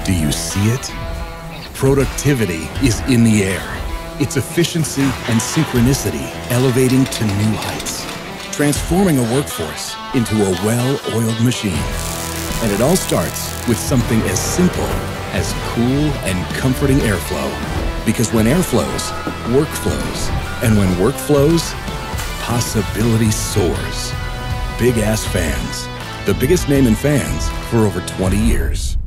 Do you see it? Productivity is in the air. It's efficiency and synchronicity elevating to new heights, transforming a workforce into a well-oiled machine. And it all starts with something as simple as cool and comforting airflow. Because when air flows, work flows. And when work flows, possibility soars. Big Ass Fans, the biggest name in fans for over 20 years.